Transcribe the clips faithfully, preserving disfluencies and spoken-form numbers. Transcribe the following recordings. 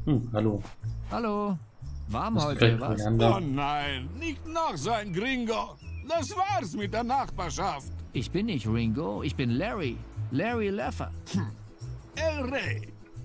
Hm, hallo. Hallo. Warm Was heute, fällt was? Koriander? Oh nein, nicht noch so ein Gringo. Das war's mit der Nachbarschaft. Ich bin nicht Ringo, ich bin Larry. Larry Leffer. El Rey,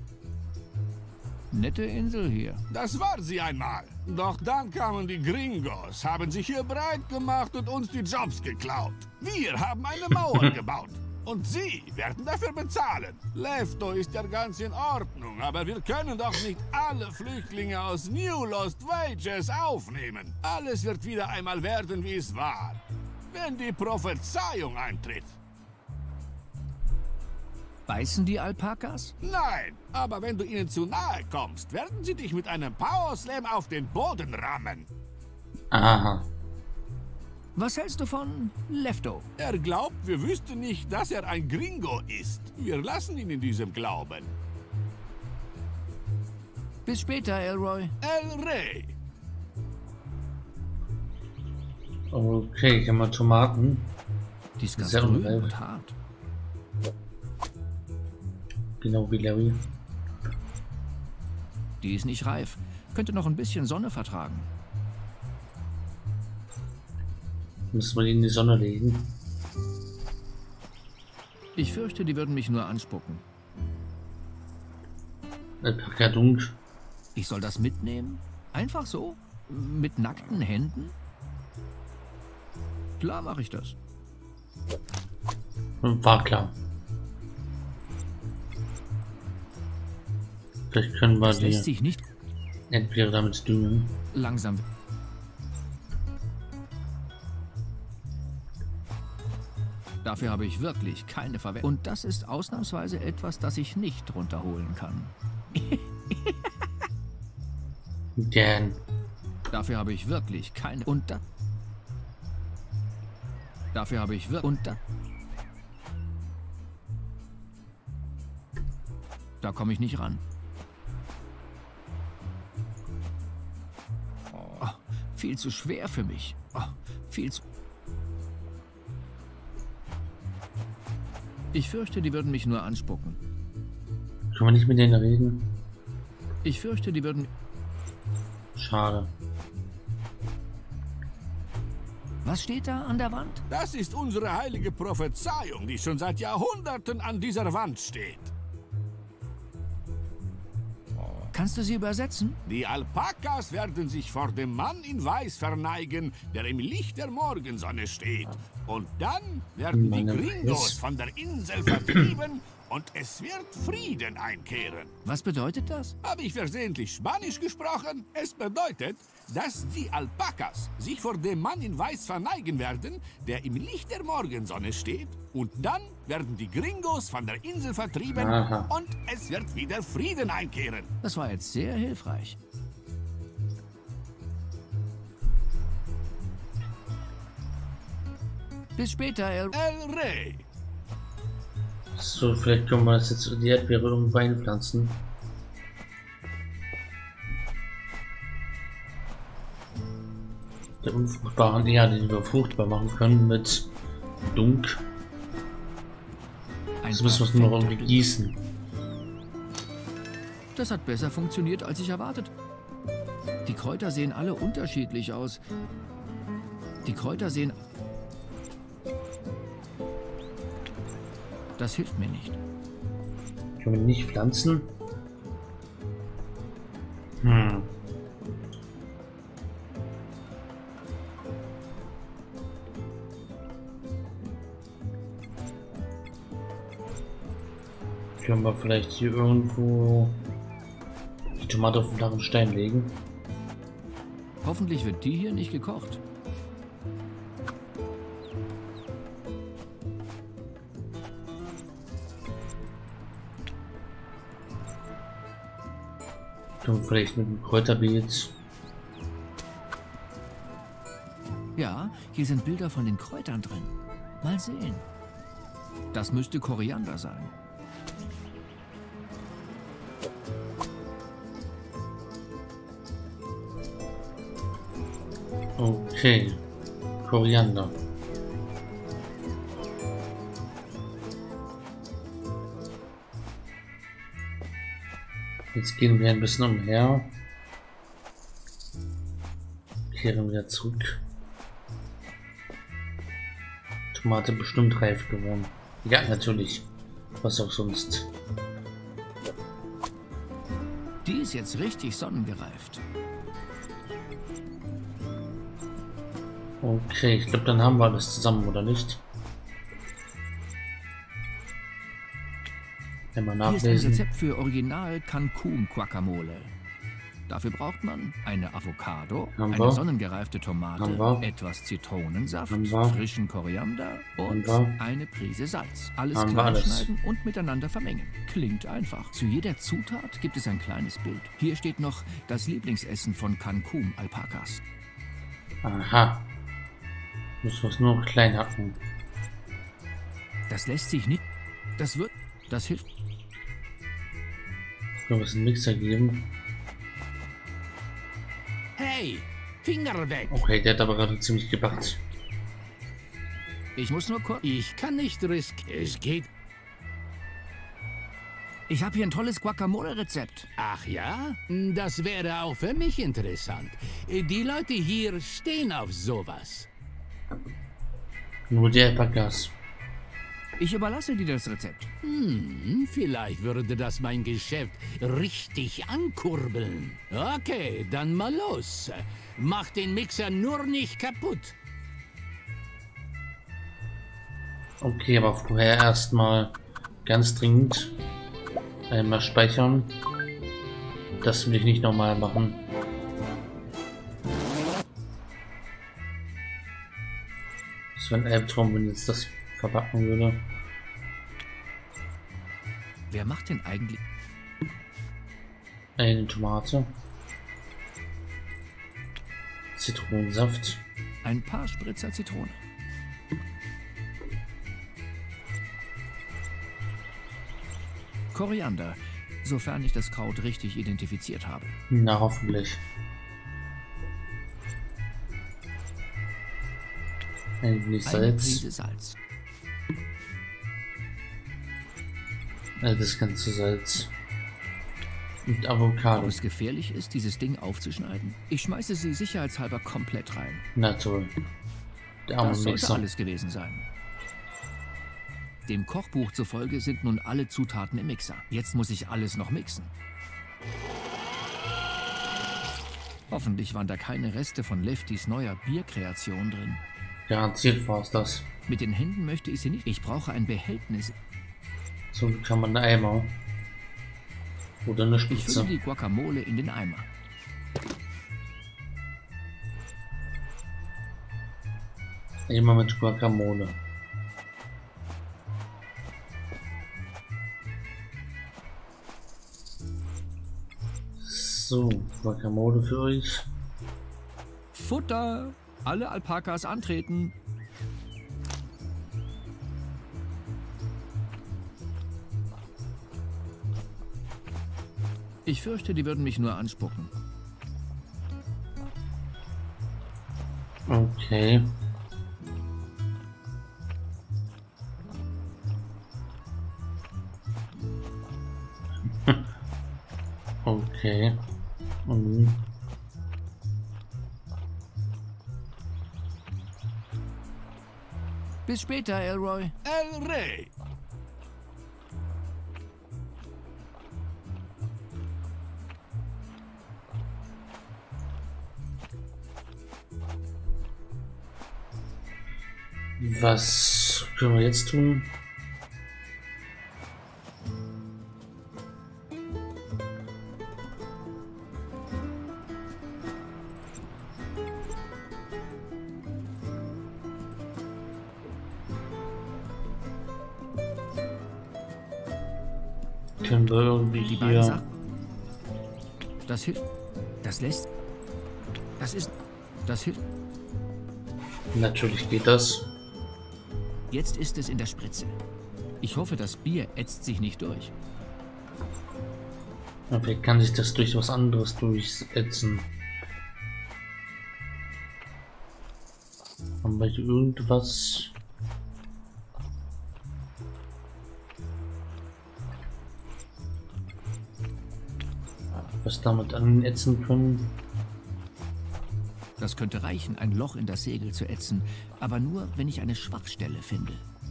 Nette Insel hier. das war sie einmal. Doch dann kamen die Gringos, haben sich hier breit gemacht und uns die Jobs geklaut. Wir haben eine Mauer gebaut. Und sie werden dafür bezahlen. Lefto ist ja ganz in Ordnung, aber wir können doch nicht alle Flüchtlinge aus New Lost Wages aufnehmen. Alles wird wieder einmal werden, wie es war. Wenn die Prophezeiung eintritt. Beißen die Alpakas? Nein, aber wenn du ihnen zu nahe kommst, werden sie dich mit einem Power Slam auf den Boden rammen. Aha. Was hältst du von Lefto? Er glaubt, wir wüssten nicht, dass er ein Gringo ist. Wir lassen ihn in diesem Glauben. Bis später, Elroy. El Rey. Okay, ich habe mal Tomaten. Die ist ganz Sehr grün unreif. und hart. Genau wie Larry. Die ist nicht reif. Könnte noch ein bisschen Sonne vertragen. Müssen wir die in die Sonne legen. Ich fürchte, die würden mich nur anspucken. Alpaka Dunk. Ich soll das mitnehmen? Einfach so? Mit nackten Händen? Klar mache ich das. War klar. Vielleicht können wir Das lässt die sich nicht Erdbeere damit düngen. langsam. Dafür habe ich wirklich keine Verwendung. Und das ist ausnahmsweise etwas, das ich nicht runterholen kann. Denn Dafür habe ich wirklich keine... Und da... Dafür habe ich wirklich... Und da... Da komme ich nicht ran. Oh, viel zu schwer für mich. Oh, viel zu... Ich fürchte, die würden mich nur anspucken. können wir nicht mit denen reden. Ich fürchte, die würden... Schade. Was steht da an der Wand? Das ist unsere heilige Prophezeiung, die schon seit Jahrhunderten an dieser Wand steht. Kannst du sie übersetzen? Die Alpakas werden sich vor dem Mann in Weiß verneigen, der im Licht der Morgensonne steht. Und dann werden die Meine Gringos Fresse. von der Insel vertrieben und es wird Frieden einkehren. Was bedeutet das? Habe ich versehentlich Spanisch gesprochen? Es bedeutet, dass die Alpakas sich vor dem Mann in Weiß verneigen werden, der im Licht der Morgensonne steht. Und dann werden die Gringos von der Insel vertrieben Aha. und es wird wieder Frieden einkehren. Das war jetzt sehr hilfreich. Bis später, El... El Rey. So, vielleicht können wir das jetzt die Erdbeere irgendwo einpflanzen. Der unfruchtbaren Erde, die wir fruchtbar machen können mit Dunk. Ein Jetzt müssen wir es nur noch perfekter irgendwie gießen. Das hat besser funktioniert, als ich erwartet. Die Kräuter sehen alle unterschiedlich aus. Die Kräuter sehen... Das hilft mir nicht. Können wir nicht pflanzen? Hm. Können wir vielleicht hier irgendwo die Tomate auf den flachen Stein legen? Hoffentlich wird die hier nicht gekocht. Können wir vielleicht mit dem Kräuterbeet. Ja, hier sind Bilder von den Kräutern drin. Mal sehen. Das müsste Koriander sein. Okay. Koriander. Jetzt gehen wir ein bisschen umher. Kehren wieder zurück. Tomate bestimmt reif geworden. Ja, natürlich. Was auch sonst. Die ist jetzt richtig sonnengereift. Okay, ich glaube, dann haben wir alles zusammen, oder nicht? Einmal Hier ist ein nachlesen. Rezept für Original Cancun Guacamole. Dafür braucht man eine Avocado, Haben eine wir. sonnengereifte Tomate, Haben wir. etwas Zitronensaft, Haben wir. frischen Koriander und Haben wir. eine Prise Salz. Alles Haben wir klein alles. schneiden und miteinander vermengen. Klingt einfach. Zu jeder Zutat gibt es ein kleines Bild. Hier steht noch das Lieblingsessen von Cancun-Alpakas. Aha. Müssen wir es nur klein hacken. Das lässt sich nicht... Das wird... Das hilft... Können wir es einen Mixer geben? Hey, Finger weg! Okay, der hat aber gerade ziemlich gebackt. Ich muss nur kurz... Ich kann nicht riskieren. Es geht... Ich habe hier ein tolles Guacamole-Rezept. Ach ja? Das wäre auch für mich interessant. Die Leute hier stehen auf sowas. Nur die Alpakas. Ich überlasse dir das Rezept. Hm, vielleicht würde das mein Geschäft richtig ankurbeln. Okay, dann mal los. Mach den Mixer nur nicht kaputt. Okay, aber vorher erstmal ganz dringend einmal speichern. Das will ich nicht nochmal machen. Das wäre ein Albtraum, wenn jetzt das verpacken würde. Wer macht denn eigentlich... Eine Tomate. Zitronensaft. Ein paar Spritzer Zitrone. Koriander, sofern ich das Kraut richtig identifiziert habe. Na, hoffentlich. Ein wenig Eine Salz. Prise Salz. Äh, das ganze Salz. Und Ob Avocado. es gefährlich ist, dieses Ding aufzuschneiden? Ich schmeiße sie sicherheitshalber komplett rein. Na toll. Der arme Das sollte Mixer. alles gewesen sein. Dem Kochbuch zufolge sind nun alle Zutaten im Mixer. Jetzt muss ich alles noch mixen. Hoffentlich waren da keine Reste von Leftys neuer Bierkreation drin. Garantiert war es das. Mit den Händen möchte ich sie nicht. Ich brauche ein Behältnis. So kann man einen Eimer. Oder eine Ich fülle Spitze. die Guacamole in den Eimer. Eimer mit Guacamole. So, Guacamole für euch. Futter! Alle Alpakas antreten. Ich fürchte, die würden mich nur anspucken. Okay. Okay. Mhm. Bis später, Elroy. El Rey! Was können wir jetzt tun? Können wir irgendwie Die beiden hier... Sachen. Das hilft. Das lässt. Das ist. Das hilft. Natürlich geht das. Jetzt ist es in der Spritze. Ich hoffe, das Bier ätzt sich nicht durch. Aber vielleicht kann sich das durch was anderes durchsetzen. Haben wir hier irgendwas? was damit anätzen können. Das könnte reichen, ein Loch in das Segel zu ätzen, aber nur, wenn ich eine Schwachstelle finde.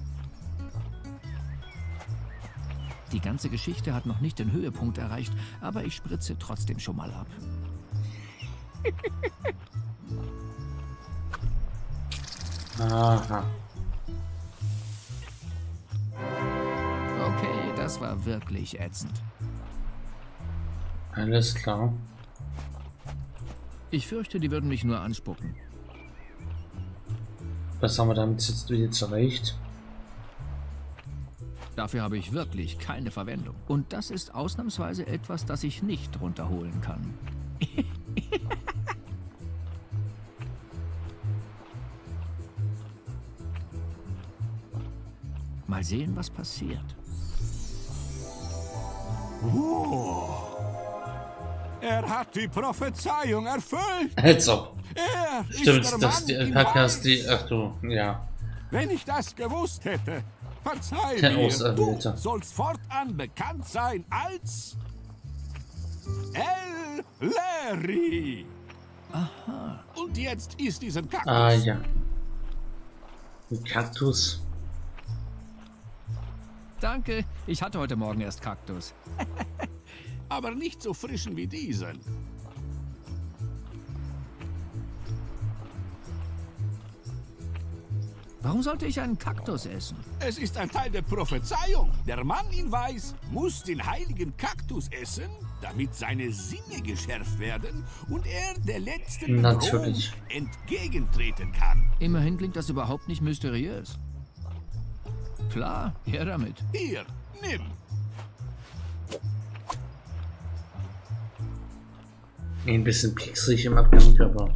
Die ganze Geschichte hat noch nicht den Höhepunkt erreicht, aber ich spritze trotzdem schon mal ab. Aha. Okay, das war wirklich ätzend. Alles klar. Ich fürchte, die würden mich nur anspucken. Was haben wir damit jetzt jetzt erreicht? Dafür habe ich wirklich keine Verwendung. Und das ist ausnahmsweise etwas, das ich nicht runterholen kann. Mal sehen, was passiert. Oh. Er hat die Prophezeiung erfüllt. Also. Er Stimmt, ist der dass Mann die im Alpakas Weiß. die. Ach du, ja. Wenn ich das gewusst hätte, verzeih Der mir, du Auserwählte. sollst fortan bekannt sein als El Larry. Aha. Und jetzt ist diesen Kaktus. Ah ja. Ein Kaktus. Danke, ich hatte heute Morgen erst Kaktus. Aber nicht so frischen wie diesen. Warum sollte ich einen Kaktus essen? Es ist ein Teil der Prophezeiung. Der Mann in Weiß muss den heiligen Kaktus essen, damit seine Sinne geschärft werden und er der letzten Bedrohung Natürlich. entgegentreten kann. Immerhin klingt das überhaupt nicht mysteriös. Klar, her damit. Hier, nimm. Ein bisschen pieksig im Abgang, aber.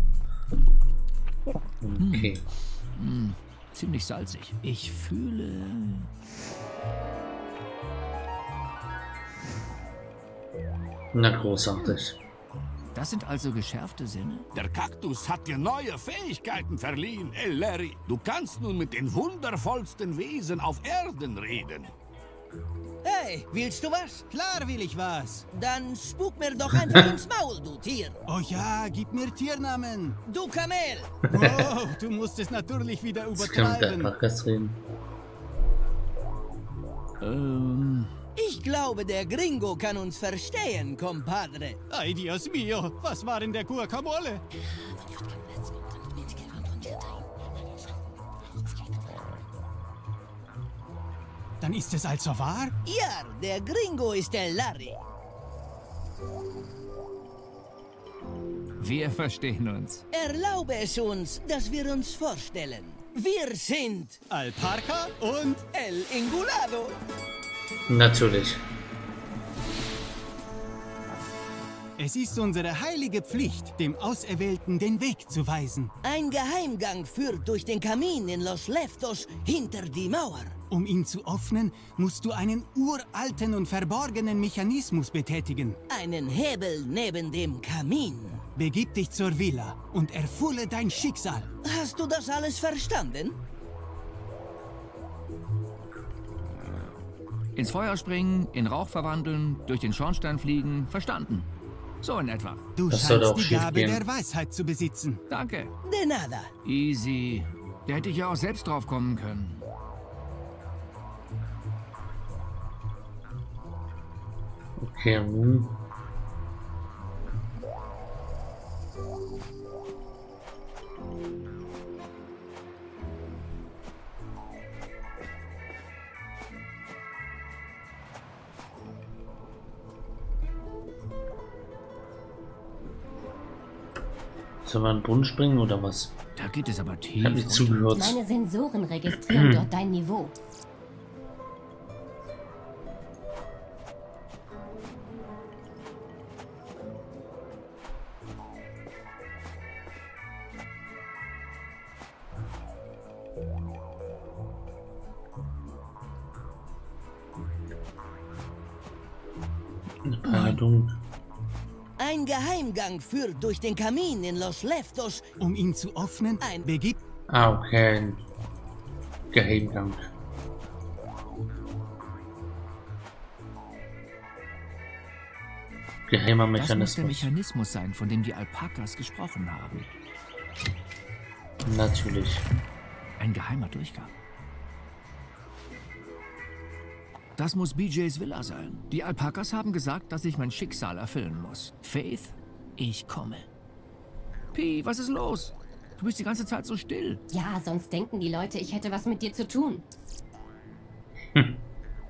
Okay. Hm, ziemlich salzig. Ich fühle... Na, großartig. Das sind also geschärfte Sinne? Der Kaktus hat dir neue Fähigkeiten verliehen, El Larry. Du kannst nun mit den wundervollsten Wesen auf Erden reden. Hey, willst du was? Klar will ich was. Dann spuck mir doch einfach ins Maul, du Tier. Oh ja, gib mir Tiernamen. Du Kamel. Wow, du musst es natürlich wieder Das kann mit der übertreiben. Alpakas reden. Ähm... Ich glaube, der Gringo kann uns verstehen, compadre. Ay, Dios mio, was war in der Guacamole? Dann ist es also wahr? Ja, der Gringo ist der Larry. Wir verstehen uns. Erlaube es uns, dass wir uns vorstellen. Wir sind Alparka und... El Ingulado. Natürlich. Es ist unsere heilige Pflicht, dem Auserwählten den Weg zu weisen. Ein Geheimgang führt durch den Kamin in Los Leftos hinter die Mauer. Um ihn zu öffnen, musst du einen uralten und verborgenen Mechanismus betätigen. Einen Hebel neben dem Kamin. Begib dich zur Villa und erfülle dein Schicksal. Hast du das alles verstanden? Ins Feuer springen, in Rauch verwandeln, durch den Schornstein fliegen, verstanden. So in etwa. Du Das soll scheinst doch die schief Gabe gehen. der Weisheit zu besitzen. Danke. De nada. Easy. Da hätte ich ja auch selbst drauf kommen können. Okay, nun. Sollen wir in den Brunnen springen oder was? Da geht es aber Ich tief. habe nicht runter. zugehört. Meine Sensoren registrieren dort dein Niveau. Pardon. Ein Geheimgang führt durch den Kamin in Los Leftos. Um ihn zu öffnen, Ein- begib... Ah, okay. Ein Geheimgang. Geheimer Das muss der Mechanismus. Mechanismus sein, von dem die Alpakas gesprochen haben. Natürlich. Ein geheimer Durchgang. Das muss B Js Villa sein. Die Alpakas haben gesagt, dass ich mein Schicksal erfüllen muss. Faith, ich komme. Pi, was ist los? Du bist die ganze Zeit so still. Ja, sonst denken die Leute, ich hätte was mit dir zu tun. Hm.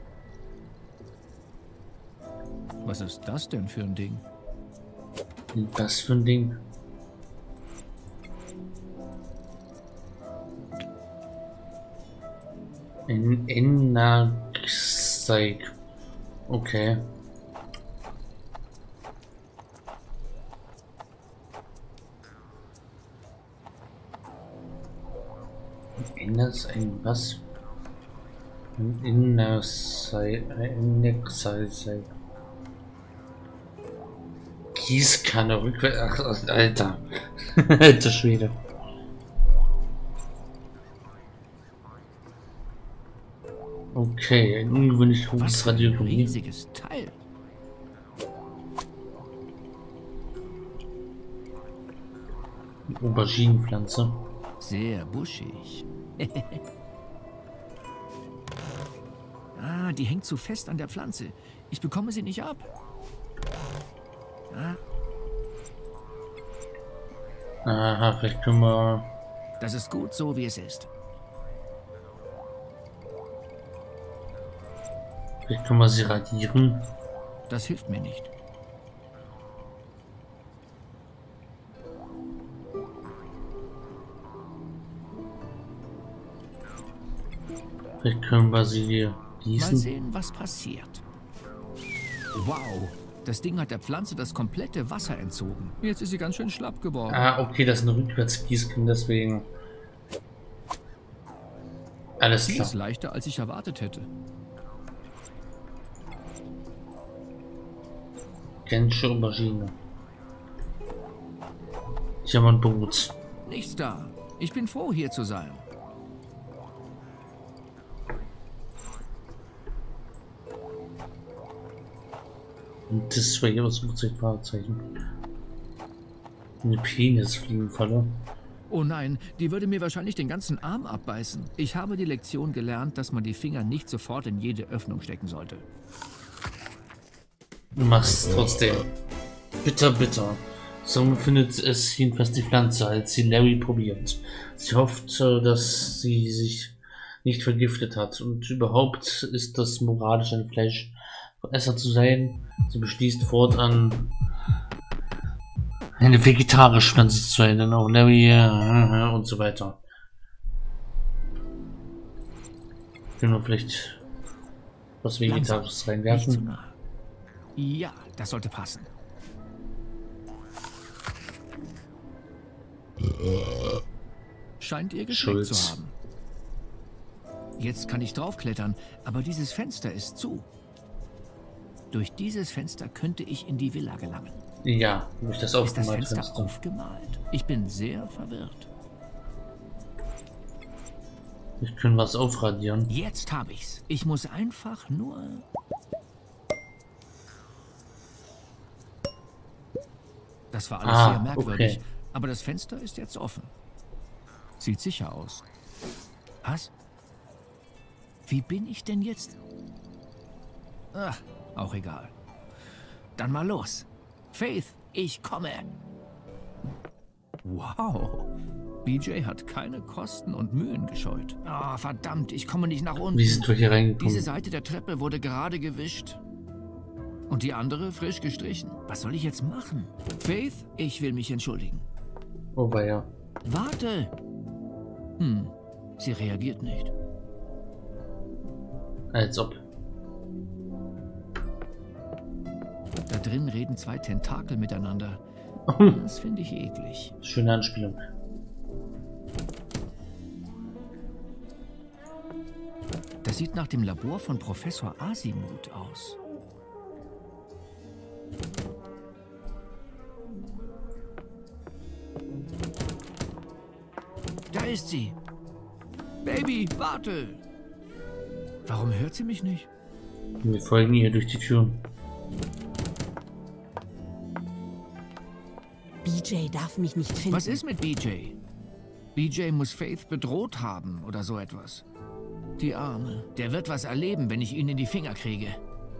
Was ist das denn für ein Ding? Was für ein Ding? In Ennaxeik. Okay. Ennas ein was? Ennaxeik. Ennaxeik. Gießkanne rückwärts. Ach, Alter. Alter Schwede. Okay, ein ungewöhnlich hohes ein Radiochemie. riesiges Teil. Auberginenpflanze. Sehr buschig. Ah, die hängt zu fest an der Pflanze. Ich bekomme sie nicht ab. Ah, Aha, vielleicht können wir. das ist gut so, wie es ist. Vielleicht können wir sie radieren. Das hilft mir nicht. Vielleicht können wir sie Mal gießen. sehen, was passiert. Wow, das Ding hat der Pflanze das komplette Wasser entzogen. Jetzt ist sie ganz schön schlapp geworden. Ah, okay, das ist eine Rückwärtsgießkanne, deswegen. Alles Sie klar. ist leichter, als ich erwartet hätte. Gensche Aubergine. Ich habe ein Boot. Nichts da. Ich bin froh, hier zu sein. Und das war hier aus Flugzeugfahrzeichen. Eine Penisfliegenfalle. Oh nein, die würde mir wahrscheinlich den ganzen Arm abbeißen. Ich habe die Lektion gelernt, dass man die Finger nicht sofort in jede Öffnung stecken sollte. Du machst trotzdem. Bitter, bitter. So findet es jedenfalls die Pflanze, als sie Larry probiert. Sie hofft, dass sie sich nicht vergiftet hat. Und überhaupt ist das moralisch, ein Fleischesser zu sein. Sie beschließt fortan, eine vegetarische Pflanze zu sein, dann auch Larry äh, und so weiter. Können wir vielleicht was Vegetarisches Langsam, nicht zu reinwerfen? nah. Ja, das sollte passen. Scheint ihr geschmeckt Schulz. zu haben. Jetzt kann ich draufklettern, aber dieses Fenster ist zu. Durch dieses Fenster könnte ich in die Villa gelangen. Ja, durch das Ist das aufgemalte Fenster Fenster. aufgemalt? Ich bin sehr verwirrt. Wir können was aufradieren. Jetzt habe ich's. Ich muss einfach nur... Das war alles Ah, sehr merkwürdig. okay. Aber das Fenster ist jetzt offen. Sieht sicher aus. Was? Wie bin ich denn jetzt? Ach, auch egal. Dann mal los. Faith, ich komme. Wow. B J hat keine Kosten und Mühen gescheut. Ah, verdammt, ich komme nicht nach unten. Wie sind wir hier reingekommen? Diese Seite der Treppe wurde gerade gewischt. Und die andere frisch gestrichen. Was soll ich jetzt machen? Faith, ich will mich entschuldigen. Oh, war ja. Warte! Hm, sie reagiert nicht. Als ob. Da drin reden zwei Tentakel miteinander. Das finde ich eklig. Schöne Anspielung. Das sieht nach dem Labor von Professor Asimut aus. Da ist sie. Baby, warte. Warum hört sie mich nicht? Wir folgen ihr durch die Tür. B J darf mich nicht finden. Was ist mit B J? B J muss Faith bedroht haben oder so etwas. Die Arme. Der wird was erleben, wenn ich ihn in die Finger kriege.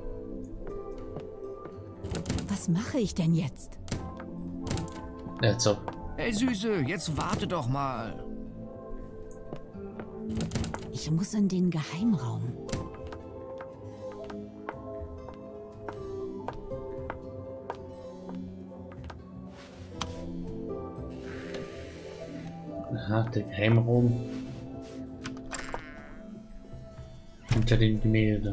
Was mache ich denn jetzt? Jetzt so. Hey Süße, jetzt warte doch mal. Ich muss in den Geheimraum. Aha, der Geheimraum. Hinter dem Gemälde.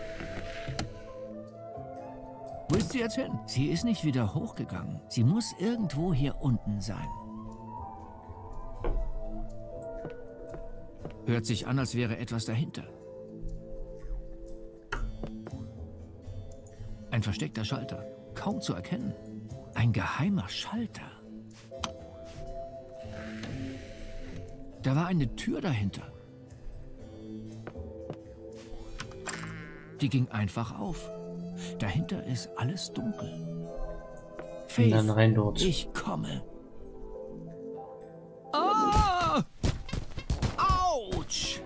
Wo ist sie jetzt hin? Sie ist nicht wieder hochgegangen. Sie muss irgendwo hier unten sein. Hört sich an, als wäre etwas dahinter. Ein versteckter Schalter. Kaum zu erkennen. Ein geheimer Schalter. Da war eine Tür dahinter. Die ging einfach auf. Dahinter ist alles dunkel. Faith, und dann rein dort. Ich komme. Ah! Autsch!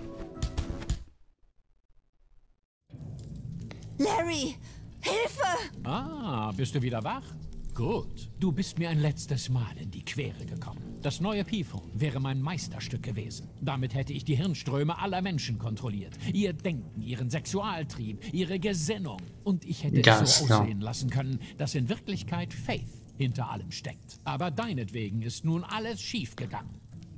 Larry! Hilfe! Ah, bist du wieder wach? Gut. Du bist mir ein letztes Mal in die Quere gekommen. Das neue P-Phone wäre mein Meisterstück gewesen. Damit hätte ich die Hirnströme aller Menschen kontrolliert. Ihr Denken, ihren Sexualtrieb, ihre Gesinnung. Und ich hätte Ganz es so klar. aussehen lassen können, dass in Wirklichkeit Faith hinter allem steckt. Aber deinetwegen ist nun alles schiefgegangen.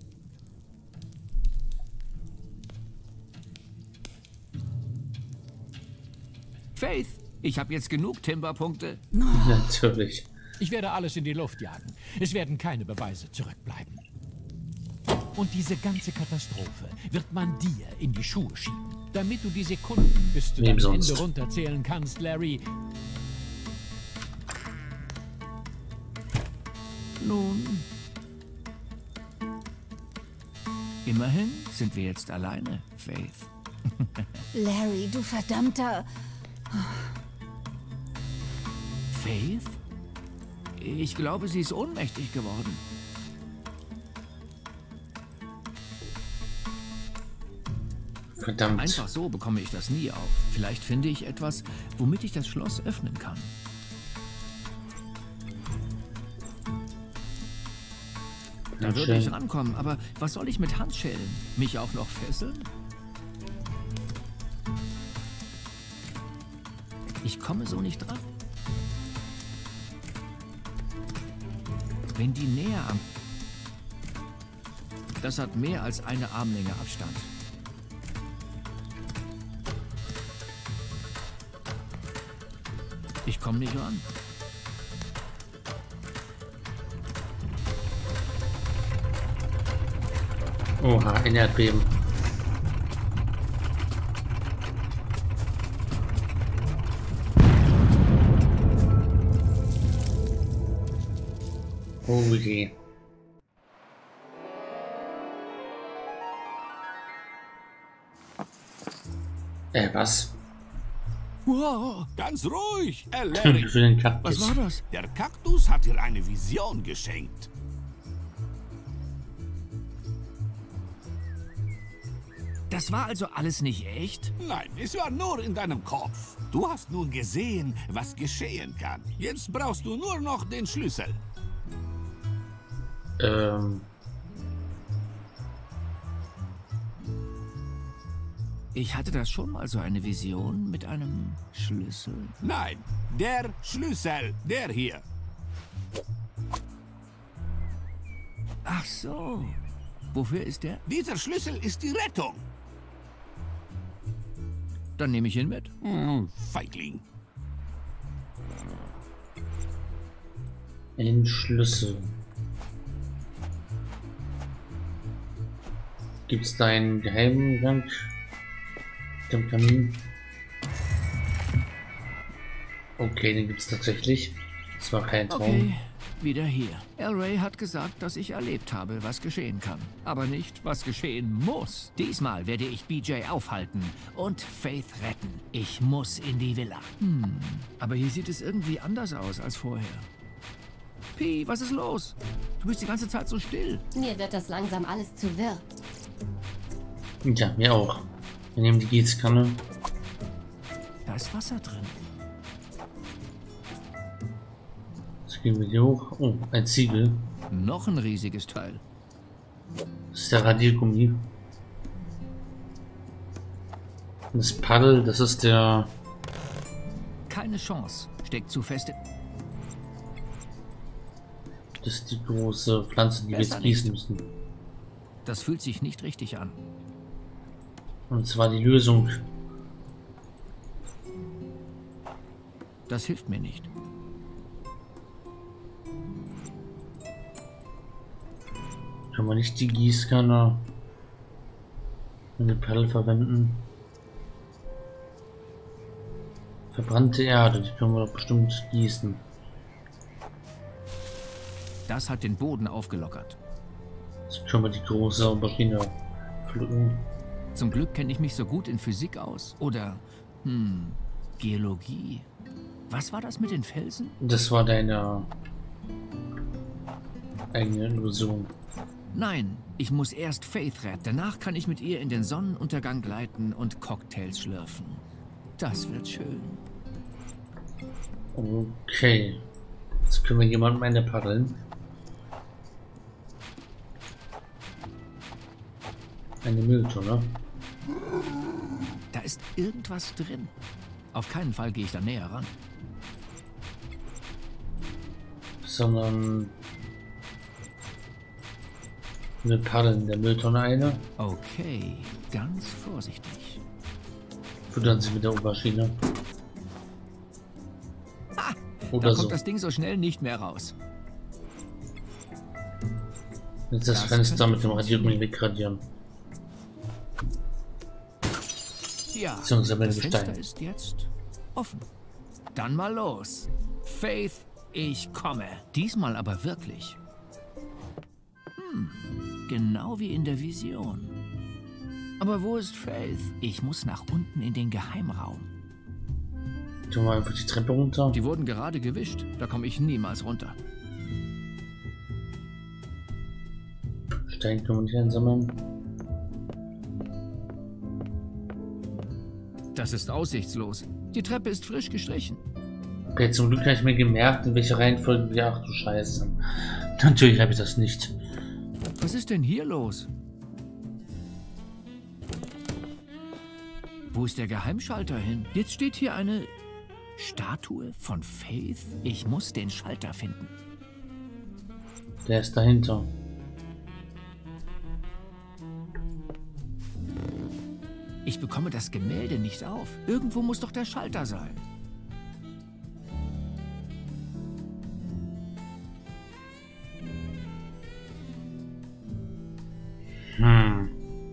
Faith, ich habe jetzt genug Timberpunkte. Natürlich. Ich werde alles in die Luft jagen. Es werden keine Beweise zurückbleiben. Und diese ganze Katastrophe wird man dir in die Schuhe schieben. Damit du die Sekunden bis zu Wem deinem sonst? Ende runterzählen kannst, Larry. Nun. Immerhin sind wir jetzt alleine, Faith. Larry, du verdammter... Faith? Ich glaube, sie ist ohnmächtig geworden. Verdammt. Einfach so bekomme ich das nie auf. Vielleicht finde ich etwas, womit ich das Schloss öffnen kann. Da würde Schön. ich rankommen, aber was soll ich mit Handschellen? Mich auch noch fesseln? Ich komme so nicht dran. Wenn die näher am... Das hat mehr als eine Armlänge Abstand. Ich komme nicht ran. Oha, ein Erdbeben. Oh je. Äh, was? Wow, ganz ruhig, äh, Larry. Für den Kaktus. Was war das? Der Kaktus hat dir eine Vision geschenkt. Das war also alles nicht echt? Nein, es war nur in deinem Kopf. Du hast nun gesehen, was geschehen kann. Jetzt brauchst du nur noch den Schlüssel. Ähm. Ich hatte das schon mal so eine Vision mit einem Schlüssel. Nein, der Schlüssel, der hier. Ach so. Wofür ist der? Dieser Schlüssel ist die Rettung. Dann nehme ich ihn mit. Hm, Feigling. Ein Schlüssel. Gibt's da einen geheimen Gang? Dem Kamin. Okay, den gibt's tatsächlich. Das war kein Traum. Okay, wieder hier. El Rey hat gesagt, dass ich erlebt habe, was geschehen kann. Aber nicht, was geschehen muss. Diesmal werde ich B J aufhalten und Faith retten. Ich muss in die Villa. Hm, aber hier sieht es irgendwie anders aus als vorher. Pi, was ist los? Du bist die ganze Zeit so still. Mir wird das langsam alles zu wirr. Ja, mir auch. Wir nehmen die Gießkanne. Da ist Wasser drin. Jetzt gehen wir hier hoch. Oh, ein Ziegel. Noch ein riesiges Teil. Das ist der Radiergummi. Das Paddel, das ist der... Keine Chance. Steckt zu fest. Das ist die große Pflanze, die wir jetzt gießen müssen. Das fühlt sich nicht richtig an. Und zwar die Lösung. Das hilft mir nicht. Können wir nicht die Gießkanne und den Paddel verwenden? Verbrannte Erde, die können wir doch bestimmt gießen. Das hat den Boden aufgelockert. Jetzt können wir die große Maschine pflücken. Zum Glück kenne ich mich so gut in Physik aus. Oder, hm, Geologie. Was war das mit den Felsen? Das war deine eigene Illusion. Nein, ich muss erst Faith retten. Danach kann ich mit ihr in den Sonnenuntergang gleiten und Cocktails schlürfen. Das wird schön. Okay. Jetzt können wir jemandem eine paddeln. Eine Mülltonne. Da ist irgendwas drin. Auf keinen Fall gehe ich da näher ran. Sondern wir paddeln der Mülltonne eine. Okay, ganz vorsichtig. Füttern sie mit der Oberschiene. Ah, Oder da kommt so. das Ding so schnell nicht mehr raus. Jetzt das, Das Fenster mit dem könnte Radiergummi wegradieren. Ja, Beziehungsweise mit das dem Fenster Gestein. ist jetzt offen. Dann mal los. Faith, ich komme. Diesmal aber wirklich. Hm, genau wie in der Vision. Aber wo ist Faith? Ich muss nach unten in den Geheimraum. Tun wir einfach die Treppe runter. Die wurden gerade gewischt. Da komme ich niemals runter. Stein können wir nicht einsammeln. Das ist aussichtslos. Die Treppe ist frisch gestrichen. Okay, zum Glück habe ich mir gemerkt, in welcher Reihenfolge wir. Ach du Scheiße. Natürlich habe ich das nicht. Was ist denn hier los? Wo ist der Geheimschalter hin? Jetzt steht hier eine Statue von Faith. Ich muss den Schalter finden. Der ist dahinter. Ich bekomme das Gemälde nicht auf. Irgendwo muss doch der Schalter sein. Hm.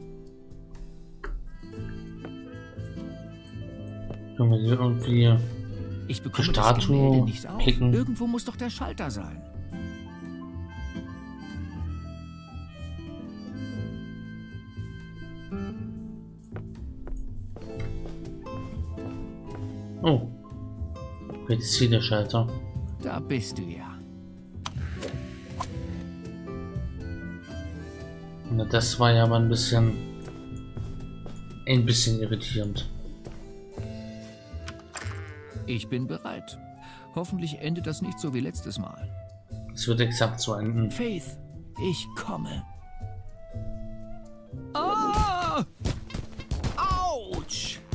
Können wir hier irgendwie Ich bekomme Statue das Gemälde nicht auf. klicken? Irgendwo muss doch der Schalter sein. Oh. Jetzt ist hier der Schalter. Da bist du ja. Na, das war ja mal ein bisschen ein bisschen irritierend. Ich bin bereit. Hoffentlich endet das nicht so wie letztes Mal. Es wird exakt so enden. Faith, ich komme. Ah! Autsch!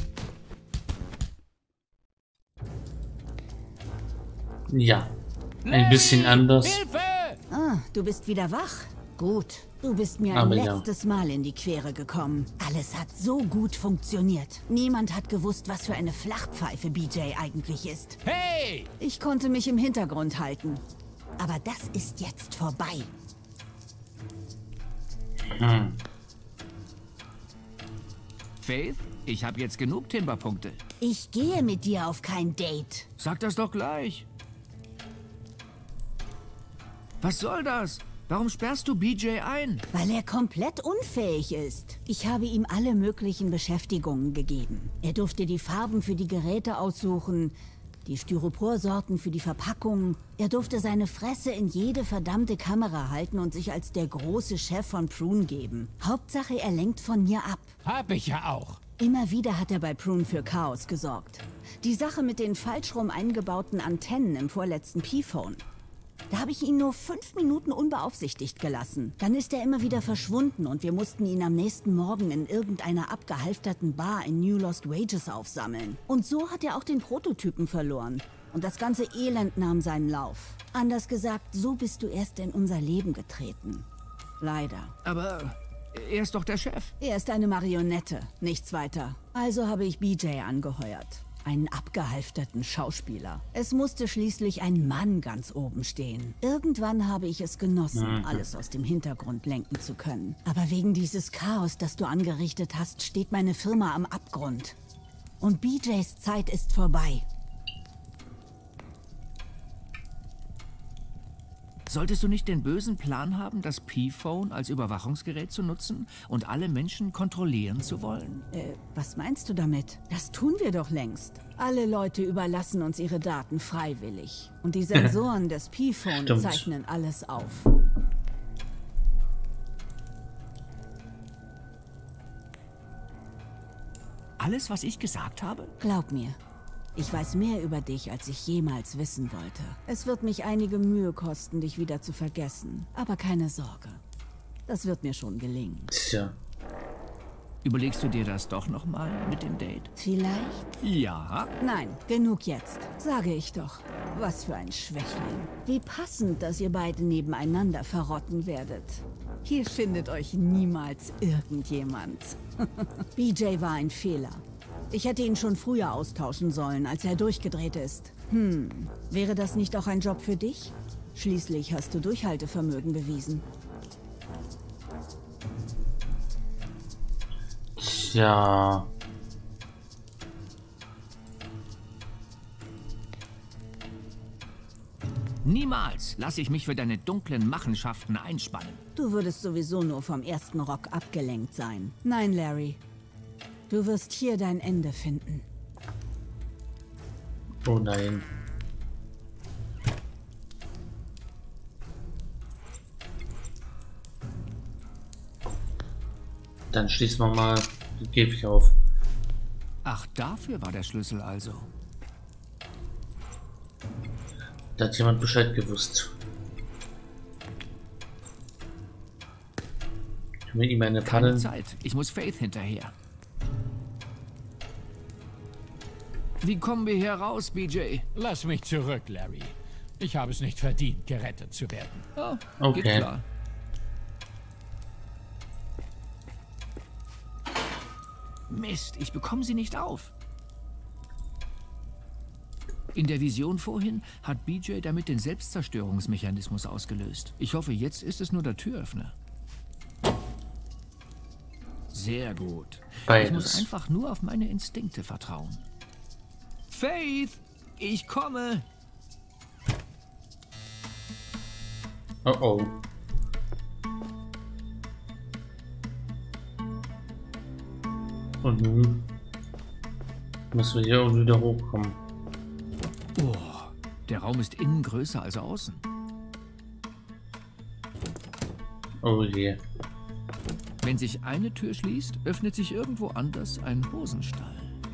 Ja, ein bisschen anders. Hilfe! Ah, du bist wieder wach. Gut. Du bist mir ein Aber ja. letztes Mal in die Quere gekommen. Alles hat so gut funktioniert. Niemand hat gewusst, was für eine Flachpfeife B J eigentlich ist. Hey! Ich konnte mich im Hintergrund halten. Aber das ist jetzt vorbei. Hm. Faith, ich habe jetzt genug Timberpunkte. Ich gehe mit dir auf kein Date. Sag das doch gleich. Was soll das? Warum sperrst du B J ein? Weil er komplett unfähig ist. Ich habe ihm alle möglichen Beschäftigungen gegeben. Er durfte die Farben für die Geräte aussuchen, Die Styroporsorten für die Verpackung. Er durfte seine Fresse in jede verdammte Kamera halten und sich als der große Chef von Prune geben. Hauptsache, er lenkt von mir ab. Hab ich ja auch. Immer wieder hat er bei Prune für Chaos gesorgt. Die Sache mit den falsch rum eingebauten Antennen im vorletzten P-Phone. Da habe ich ihn nur fünf Minuten unbeaufsichtigt gelassen. Dann ist er immer wieder verschwunden und wir mussten ihn am nächsten Morgen in irgendeiner abgehalfterten Bar in New Lost Wages aufsammeln. Und so hat er auch den Prototypen verloren. Und das ganze Elend nahm seinen Lauf. Anders gesagt, so bist du erst in unser Leben getreten. Leider. Aber er ist doch der Chef. Er ist eine Marionette, nichts weiter. Also habe ich B J angeheuert. Einen abgehalfterten Schauspieler. Es musste schließlich ein Mann ganz oben stehen. Irgendwann habe ich es genossen, alles aus dem Hintergrund lenken zu können. Aber wegen dieses Chaos, das du angerichtet hast, steht meine Firma am Abgrund. Und B Js Zeit ist vorbei. Solltest du nicht den bösen Plan haben, das P-Phone als Überwachungsgerät zu nutzen und alle Menschen kontrollieren zu wollen? Äh, was meinst du damit? Das tun wir doch längst. Alle Leute überlassen uns ihre Daten freiwillig. Und die Sensoren des P-Phone zeichnen alles auf. Alles, was ich gesagt habe? Glaub mir. Ich weiß mehr über dich, als ich jemals wissen wollte. Es wird mich einige Mühe kosten, dich wieder zu vergessen. Aber keine Sorge. Das wird mir schon gelingen. Tja. Überlegst du dir das doch noch mal mit dem Date? Vielleicht? Ja. Nein, genug jetzt. Sage ich doch. Was für ein Schwächling. Wie passend, dass ihr beide nebeneinander verrotten werdet. Hier findet euch niemals irgendjemand. B J war ein Fehler. Ich hätte ihn schon früher austauschen sollen, als er durchgedreht ist. Hm, wäre das nicht auch ein Job für dich? Schließlich hast du Durchhaltevermögen bewiesen. Tja. Niemals lasse ich mich für deine dunklen Machenschaften einspannen. Du würdest sowieso nur vom ersten Rock abgelenkt sein. Nein, Larry. Du wirst hier dein Ende finden. Oh nein. Dann schließen wir mal die Käfig auf. Ach, dafür war der Schlüssel also. Da hat jemand Bescheid gewusst. Tun wir ihm eine Keine Panne. Zeit. Ich muss Faith hinterher. Wie kommen wir hier raus, B J? Lass mich zurück, Larry. Ich habe es nicht verdient, gerettet zu werden. Oh, Okay. geht klar. Mist, ich bekomme sie nicht auf. In der Vision vorhin hat B J damit den Selbstzerstörungsmechanismus ausgelöst. Ich hoffe, jetzt ist es nur der Türöffner. Sehr gut. Beides. Ich muss einfach nur auf meine Instinkte vertrauen. Faith, ich komme. Oh oh. Und nun müssen wir hier und wieder hochkommen. Oh, der Raum ist innen größer als außen. Oh je. Wenn sich eine Tür schließt, öffnet sich irgendwo anders ein Hosenstall.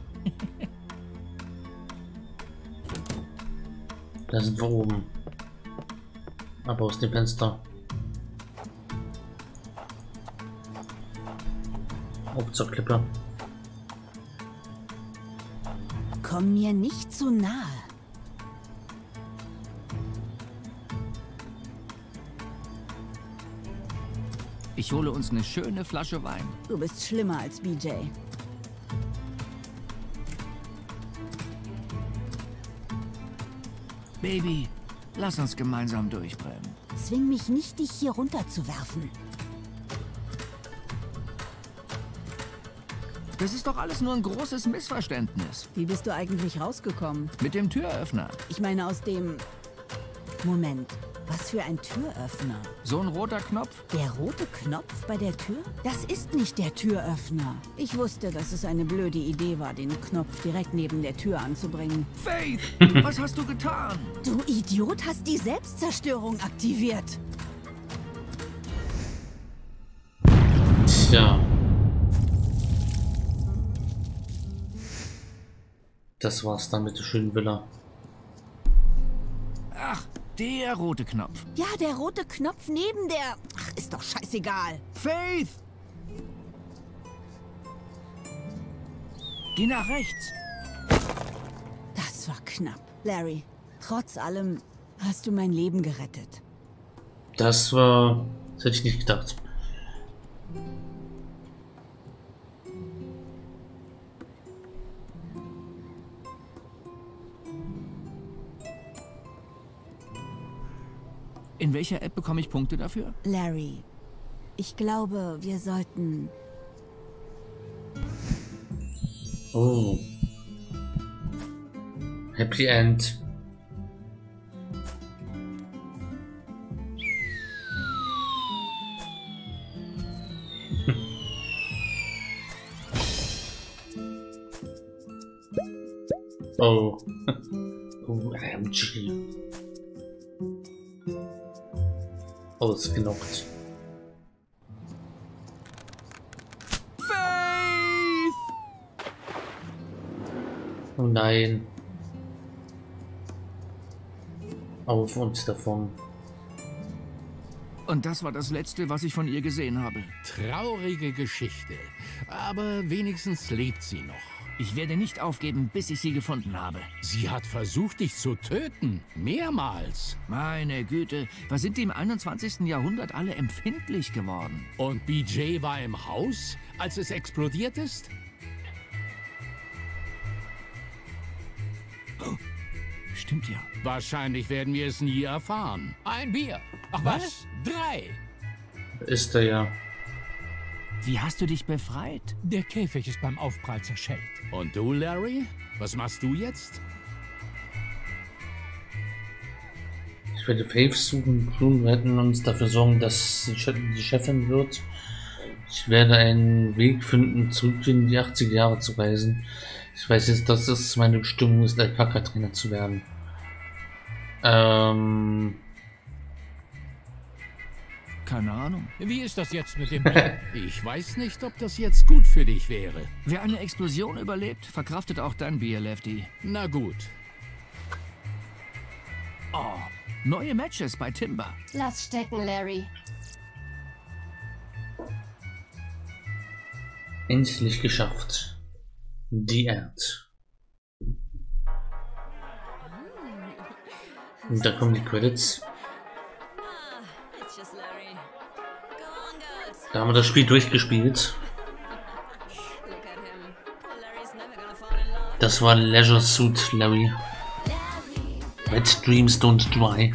Da sind wir oben. Aber aus dem Fenster. Auf zur Klippe. Komm mir nicht zu nahe. Ich hole uns eine schöne Flasche Wein. Du bist schlimmer als B J. Baby, lass uns gemeinsam durchbrennen. Zwing mich nicht, dich hier runterzuwerfen. Das ist doch alles nur ein großes Missverständnis. Wie bist du eigentlich rausgekommen? Mit dem Türöffner. Ich meine aus dem... Moment. Was für ein Türöffner. So ein roter Knopf? Der rote Knopf bei der Tür? Das ist nicht der Türöffner. Ich wusste, dass es eine blöde Idee war, den Knopf direkt neben der Tür anzubringen. Faith, was hast du getan? Du Idiot, hast die Selbstzerstörung aktiviert. Tja. Das war's dann mit der schönen Villa. Ach, der rote Knopf. Ja, der rote Knopf neben der... Ach, ist doch scheißegal. Faith! Geh nach rechts. Das war knapp. Larry, trotz allem hast du mein Leben gerettet. Das war... Das hätte ich nicht gedacht. In welcher App bekomme ich Punkte dafür? Larry, ich glaube, wir sollten... Oh. Happy End. Oh. Oh, M G. Ausgenockt. Faith! Oh nein. Auf und davon. Und das war das Letzte, was ich von ihr gesehen habe. Traurige Geschichte. Aber wenigstens lebt sie noch. Ich werde nicht aufgeben, bis ich sie gefunden habe. Sie hat versucht, dich zu töten. Mehrmals. Meine Güte, was sind die im einundzwanzigsten Jahrhundert alle empfindlich geworden? Und B J war im Haus, als es explodiert ist? Oh, stimmt ja. Wahrscheinlich werden wir es nie erfahren. Ein Bier. Ach was? Drei. Ist er ja. Wie hast du dich befreit? Der Käfig ist beim Aufprall zerschellt. Und du, Larry? Was machst du jetzt? Ich werde Faith suchen, Prune retten und dafür sorgen, dass sie die Chefin wird. Ich werde einen Weg finden, zurück in die achtziger Jahre zu reisen. Ich weiß jetzt, dass es meine Bestimmung ist, Alpaka-Trainer zu werden. Ähm... Keine Ahnung. Wie ist das jetzt mit dem Bier? Ich weiß nicht, ob das jetzt gut für dich wäre. Wer eine Explosion überlebt, verkraftet auch dein Bier, Lefty. Na gut. Oh, neue Matches bei Timber. Lass stecken, Larry. Endlich geschafft. Die Erd. Und da kommen die Credits. Da haben wir das Spiel durchgespielt. Das war Leisure Suit Larry. Wet Dreams Don't Dry.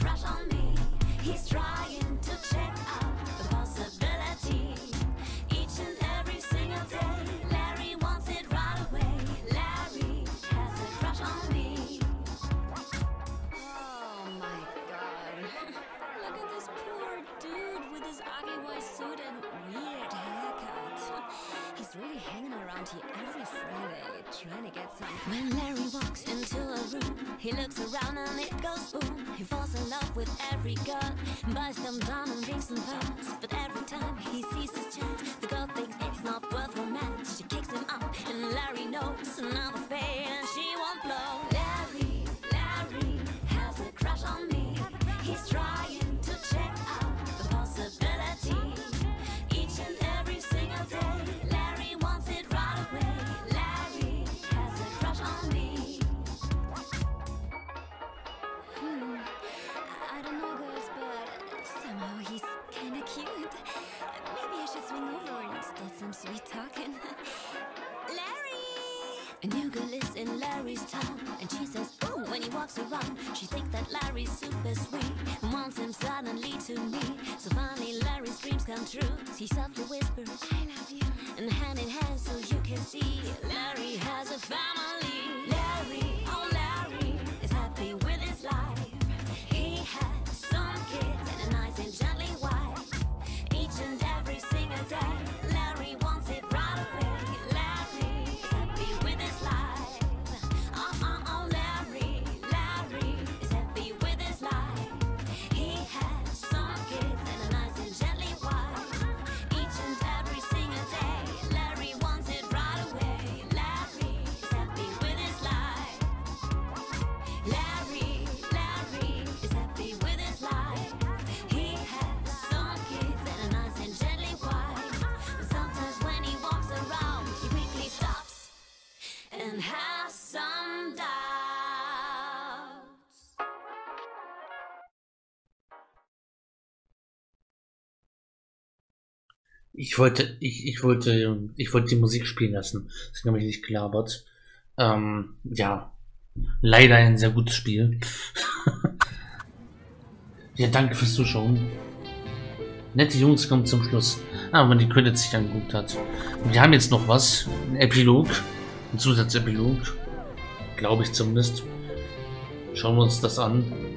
When Larry walks into a room, he looks around and it goes boom. He falls in love with every girl, buys them down and drinks and pearls. But every time he sees his chance, the girl thinks it's not worth romance. She kicks him out and Larry knows another fade and she won't blow. Larry, Larry has a crush on me. He's trying to check out the possibility. Each and every single day, Larry wants it right away. Larry has a crush on me. Hmm, I don't know, girls, but somehow he's kinda cute. Maybe I should swing over and start some sweet talking. Larry! A new girl is in Larry's town, and she says, ooh, when he walks around. She thinks that Larry's super sweet, and wants him suddenly to me. So finally Larry's dreams come true. He softly whispers, I love you, and hand in hand so you can see Larry has a family. Larry, oh Larry, is happy with his life. He has some kids. Ich wollte, ich, ich wollte, ich wollte die Musik spielen lassen. Deswegen habe ich nicht gelabert. Ähm, ja. Leider ein sehr gutes Spiel. Ja, danke fürs Zuschauen. Nette Jungs kommen zum Schluss. Ah, wenn man die Credits sich angeguckt hat. Und wir haben jetzt noch was. Ein Epilog. Ein Zusatzepilog. Glaube ich zumindest. Schauen wir uns das an.